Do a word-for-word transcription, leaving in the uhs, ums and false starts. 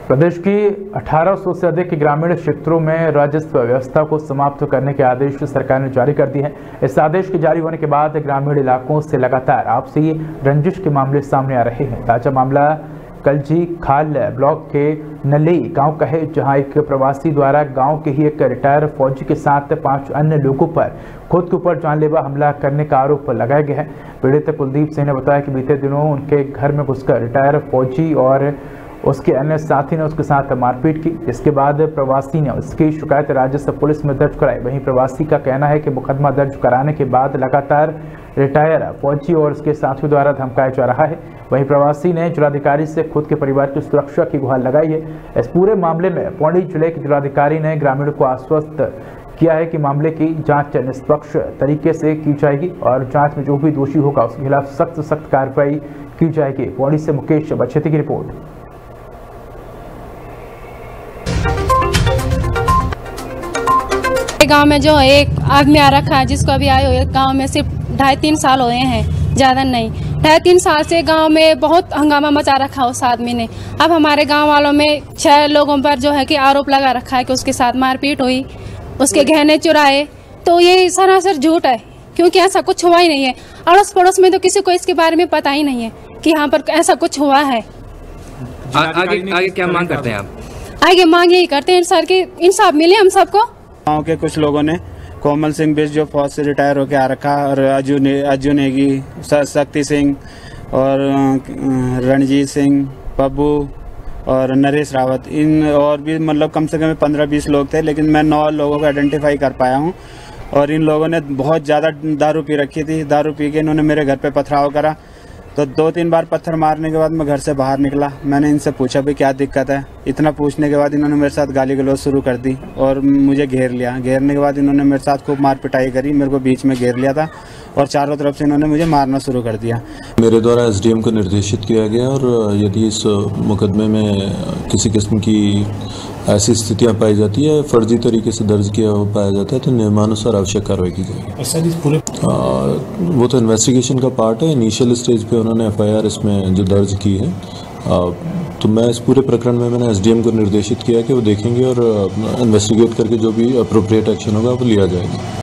प्रदेश की अठारह सौ से अधिक ग्रामीण क्षेत्रों में राजस्व व्यवस्था को समाप्त करने के आदेश सरकार ने जारी कर दिए हैं। इस आदेश के जारी होने के बाद ग्रामीण इलाकों से लगातार आपसी रंजिश के मामले सामने आ रहे हैं। ताजा मामला कलजी खाल ब्लॉक के नलई गांव का है, जहां एक प्रवासी द्वारा गांव के ही एक रिटायर फौजी के साथ पांच अन्य लोगों पर खुद के ऊपर जानलेवा हमला करने का आरोप लगाया गया है। पीड़ित कुलदीप सिंह ने बताया कि बीते दिनों उनके घर में घुसकर रिटायर फौजी और उसके अन्य साथी ने उसके साथ मारपीट की। इसके बाद प्रवासी ने उसकी शिकायत राजस्व पुलिस में दर्ज कराई। वहीं प्रवासी का कहना है कि मुकदमा दर्ज कराने के बाद लगातार रिटायर फौजी और उसके साथियों द्वारा धमकाया जा रहा है। वहीं प्रवासी ने जिलाधिकारी से खुद के परिवार की सुरक्षा की गुहार लगाई है। इस पूरे मामले में पौड़ी जिले के जिलाधिकारी ने ग्रामीणों को आश्वस्त किया है कि मामले की जांच निष्पक्ष तरीके से की जाएगी और जांच में जो भी दोषी होगा उसके खिलाफ सख्त सख्त कार्रवाई की जाएगी। पौड़ी से मुकेश बछेती की रिपोर्ट। गांव में जो एक आदमी आ रखा है, जिसको अभी आए हुए गांव में सिर्फ ढाई तीन साल हुए हैं, ज़्यादा नहीं। ढाई तीन साल से गांव में बहुत हंगामा मचा रखा है उस आदमी ने। अब हमारे गांव वालों में छह लोगों पर जो है कि आरोप लगा रखा है कि उसके साथ मारपीट हुई, उसके गहने चुराए। तो ये सरासर झूठ है, क्योंकि ऐसा कुछ हुआ ही नहीं है। अड़ोस पड़ोस में तो किसी को इसके बारे में पता ही नहीं है कि यहाँ पर ऐसा कुछ हुआ है। आ, आगे आगे क्या मांग करते हैं आप? आगे मांग यही करते हैं सर कि इंसाफ मिले हम सबको। गाँव के कुछ लोगों ने कोमल सिंह बिस जो फौज से रिटायर होकर आ रखा, और अजू ने अजू नेगी, शक्ति सिंह और रणजीत सिंह, पब्बू और नरेश रावत, इन और भी मतलब कम से कम पंद्रह बीस लोग थे, लेकिन मैं नौ लोगों को आइडेंटिफाई कर पाया हूँ। और इन लोगों ने बहुत ज़्यादा दारू पी रखी थी। दारू पी के इन्होंने मेरे घर पे पथराव करा। तो दो तीन बार पत्थर मारने के बाद मैं घर से बाहर निकला। मैंने इनसे पूछा भी क्या दिक्कत है। इतना पूछने के बाद इन्होंने मेरे साथ गाली गलौज शुरू कर दी और मुझे घेर लिया। घेरने के बाद इन्होंने मेरे साथ खूब मार पिटाई करी, मेरे को बीच में घेर लिया था और चारों तरफ से इन्होंने मुझे मारना शुरू कर दिया। मेरे द्वारा एसडीएम को निर्देशित किया गया, और यदि इस मुकदमे में किसी किस्म की ऐसी स्थितियां पाई जाती है, फर्जी तरीके से दर्ज किया हो पाया जाता है, तो नियमानुसार आवश्यक कार्रवाई की जाएगी। सर इस पूरे आ, वो तो इन्वेस्टिगेशन का पार्ट है। इनिशियल स्टेज पे उन्होंने एफआईआर इसमें जो दर्ज की है, आ, तो मैं इस पूरे प्रकरण में मैंने एसडीएम को निर्देशित किया कि वो देखेंगे और इन्वेस्टिगेट करके जो भी अप्रोप्रिएट एक्शन होगा वो लिया जाएगा।